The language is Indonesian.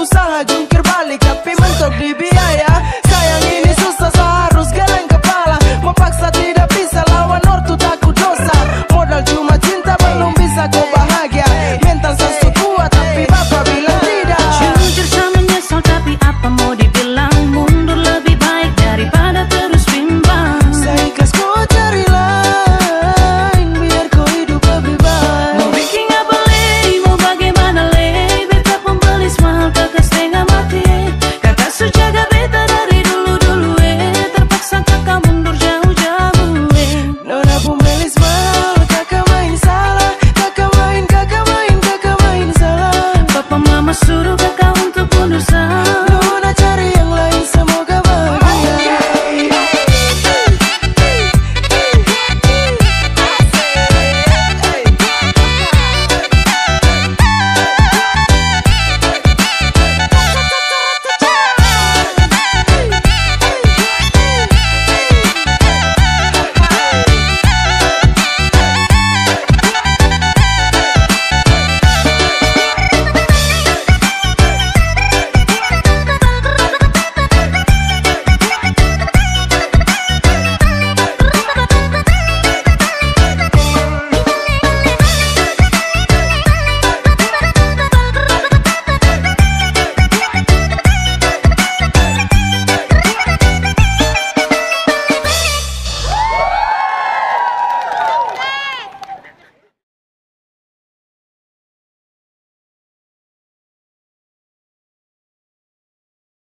usaha jungkir balik tapi mentok di biaya. Sayang ini susah so harus geleng kepala. Memaksa tidak bisa lawan ortu takut dosa. Modal cuma cinta belum bisa kau bahagia. Mental sesu kuat tapi bapak bilang tidak. Jujur saya menyesal tapi apa mau dibilang. Mundur lebih baik daripada terus bimbang. Saya ikhlas kau cari lain biar kau hidup lebih baik. Mau bikin apa leh, mau bagaimana leh. Beta pembeli semahal kakak setengah mati. Kakak sujaga beta dari dulu-dulu terpaksa kakak mundur jauh-jauh Nona pembelis mahal, kakak main salah. Kakak main salah. Papa mama suruh kakak